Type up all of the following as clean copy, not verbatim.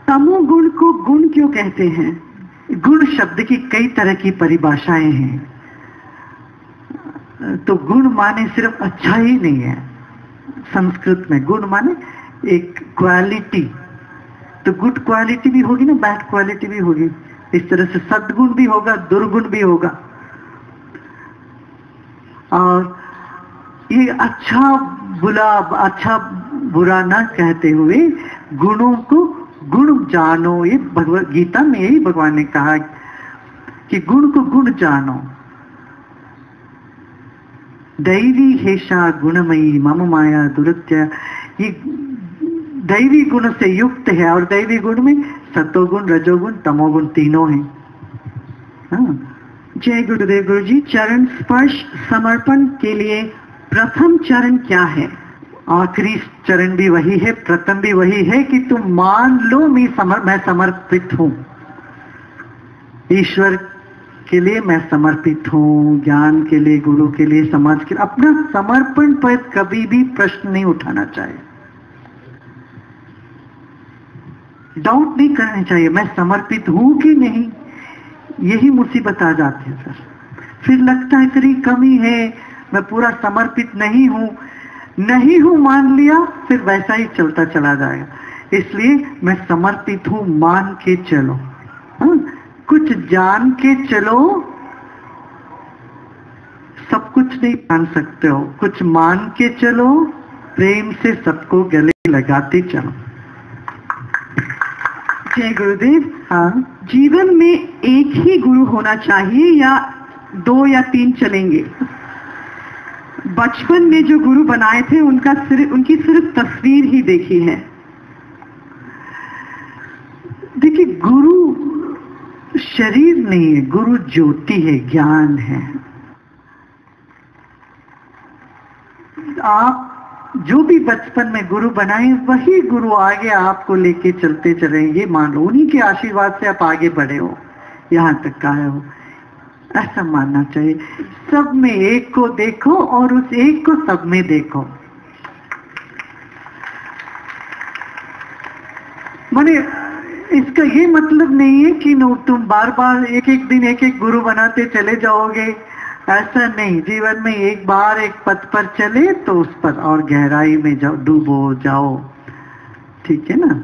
तमोगुण को गुण क्यों कहते हैं? गुण शब्द की कई तरह की परिभाषाएं हैं। तो गुण माने सिर्फ अच्छा ही नहीं है। संस्कृत में गुण माने एक क्वालिटी, तो गुड क्वालिटी भी होगी ना, बैड क्वालिटी भी होगी। इस तरह से सद्गुण भी होगा, दुर्गुण भी होगा। और ये अच्छा बुरा ना कहते हुए गुणों को गुण जानो, ये भगवद गीता में यही भगवान ने कहा कि गुण को गुण जानो। दैवी हेषा गुणमयी मम माया दुरत्य, ये दैवी गुण से युक्त है। और दैवी गुण में सतोगुण, रजोगुण, तमोगुण तीनों हैं। हाँ। जय गुरुदेव। गुरु जी, चरण स्पर्श समर्पण के लिए प्रथम चरण क्या है? आखिरी चरण भी वही है, प्रथम भी वही है कि तुम मान लो मैं समर्पित हूं ईश्वर के लिए, मैं समर्पित हूं ज्ञान के लिए, गुरु के लिए, समाज के लिए। अपना समर्पण पर कभी भी प्रश्न नहीं उठाना चाहिए, डाउट नहीं करना चाहिए मैं समर्पित हूं कि नहीं। यही मुसीबत आ जाती है सर। फिर लगता है तेरी कमी है, मैं पूरा समर्पित नहीं हूं मान लिया, फिर वैसा ही चलता चला जाएगा। इसलिए मैं समर्पित हूं मान के चलो। हाँ? कुछ जान के चलो, सब कुछ नहीं मान सकते हो। कुछ मान के चलो, प्रेम से सबको गले लगाते चलो। जय गुरुदेव। हाँ, जीवन में एक ही गुरु होना चाहिए या 2 या 3 चलेंगे? बचपन में जो गुरु बनाए थे उनकी सिर्फ तस्वीर ही देखी है। देखिए, गुरु शरीर नहीं है, गुरु ज्योति है, ज्ञान है। आप जो भी बचपन में गुरु बनाए, वही गुरु आगे आपको लेके चलते चलेंगे। मान लो उन्हीं के आशीर्वाद से आप आगे बढ़े हो, यहां तक आए हो, ऐसा मानना चाहिए। सब में एक को देखो और उस एक को सब में देखो। माने इसका ये मतलब नहीं है कि तुम बार बार एक एक दिन एक एक गुरु बनाते चले जाओगे, ऐसा नहीं। जीवन में एक बार एक पथ पर चले तो उस पर और गहराई में जाओ, डूबो जाओ, ठीक है ना।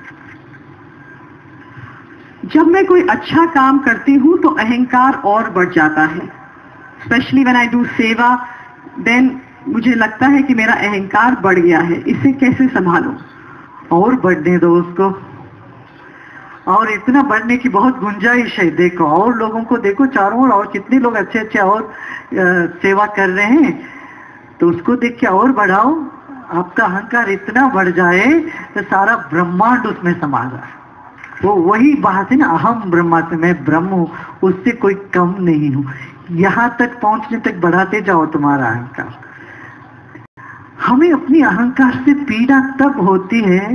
जब मैं कोई अच्छा काम करती हूँ तो अहंकार और बढ़ जाता है। Specially when I do seva, then मुझे लगता है कि मेरा अहंकार बढ़ गया है। इसे कैसे संभालूं? और बढ़ने दो उसको, और इतना बढ़ने की बहुत गुंजाइश है। देखो और लोगों को देखो चारों ओर, और कितने लोग अच्छे अच्छे और सेवा कर रहे हैं, तो उसको देख के और बढ़ाओ। आपका अहंकार इतना बढ़ जाए तो सारा ब्रह्मांड उसमें समा जाए। वो वही बात है ना, अहम ब्रह्मास्मि, मैं ब्रह्म हूं, उससे कोई कम नहीं हूं। यहां तक पहुंचने तक बढ़ाते जाओ तुम्हारा अहंकार। हमें अपनी अहंकार से पीड़ा तब होती है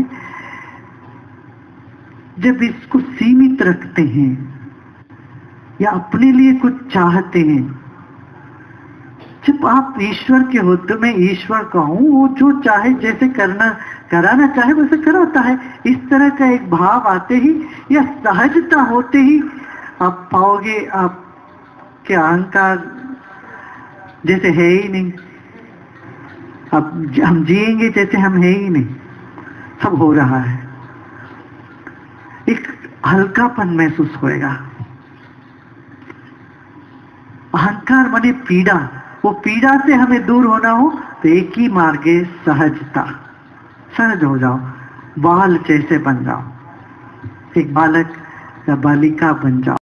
जब इसको सीमित रखते हैं या अपने लिए कुछ चाहते हैं। जब आप ईश्वर के होते, मैं ईश्वर का हूं, वो जो चाहे जैसे कराना चाहे वैसे कराता है। इस तरह का एक भाव आते ही या सहजता होते ही आप पाओगे आपके अहंकार जैसे है ही नहीं। अब हम जिएंगे जैसे हम है ही नहीं, सब हो रहा है। एक हल्कापन महसूस होएगा। अहंकार माने पीड़ा, वो पीड़ा से हमें दूर होना हो तो एक ही मार्ग है, सहजता। सहज हो जाओ, बाल जैसे बन जाओ, एक बालक या बालिका बन जाओ।